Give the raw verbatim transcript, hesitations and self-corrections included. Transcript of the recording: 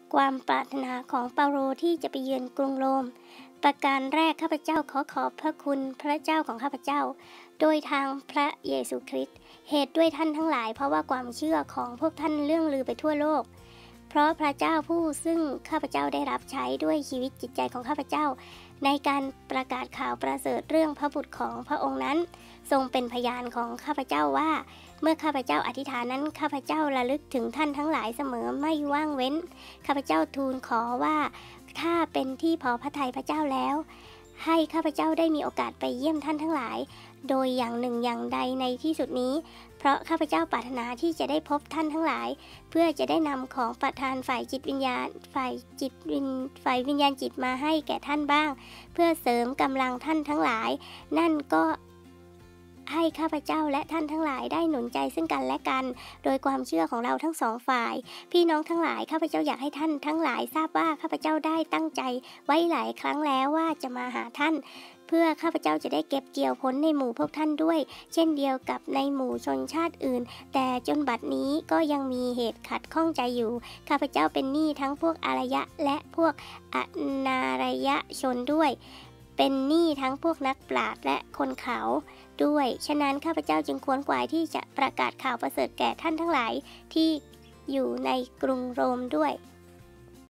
ความปรารถนาของเปาโลที่จะไปเยือนกรุงโรมประการแรกข้าพเจ้าขอขอบพระคุณพระเจ้าของข้าพเจ้าโดยทางพระเยซูคริสต์เหตุด้วยท่านทั้งหลายเพราะว่าความเชื่อของพวกท่านเรื่องลือไปทั่วโลกเพราะพระเจ้าผู้ซึ่งข้าพเจ้าได้รับใช้ด้วยชีวิตจิตใจของข้าพเจ้าในการประกาศข่าวประเสริฐเรื่องพระบุตรของพระองค์นั้นทรงเป็นพยานของข้าพเจ้าว่าเมื่อข้าพเจ้าอธิษฐานนั้นข้าพเจ้าระลึกถึงท่านทั้งหลายเสมอไม่ว่างเว้นข้าพเจ้าทูลขอว่าถ้าเป็นที่พอพระทัยพระเจ้าแล้วให้ข้าพเจ้าได้มีโอกาสไปเยี่ยมท่านทั้งหลายโดยอย่างหนึ่งอย่างใดในที่สุดนี้เพราะข้าพเจ้าปรารถนาที่จะได้พบท่านทั้งหลายเพื่อจะได้นำของประทานฝ่ายจิตวิญญาณฝ่ายจิตวิญฝ่ายวิญญาณจิตมาให้แก่ท่านบ้างเพื่อเสริมกำลังท่านทั้งหลายนั่นก็ให้ข้าพเจ้าและท่านทั้งหลายได้หนุนใจซึ่งกันและกันโดยความเชื่อของเราทั้งสองฝ่ายพี่น้องทั้งหลายข้าพเจ้าอยากให้ท่านทั้งหลายทราบว่าข้าพเจ้าได้ตั้งใจไว้หลายครั้งแล้วว่าจะมาหาท่านเพื่อข้าพเจ้าจะได้เก็บเกี่ยวผลในหมู่พวกท่านด้วยเช่นเดียวกับในหมู่ชนชาติอื่นแต่จนบัดนี้ก็ยังมีเหตุขัดข้องใจอยู่ข้าพเจ้าเป็นหนี้ทั้งพวกอารยะและพวกอนารยชนด้วยเป็นหนี้ทั้งพวกนักปราชญ์และคนเขาด้วยฉะนั้นข้าพเจ้าจึงควรขวายที่จะประกาศข่าวประเสริฐแก่ท่านทั้งหลายที่อยู่ในกรุงโรมด้วย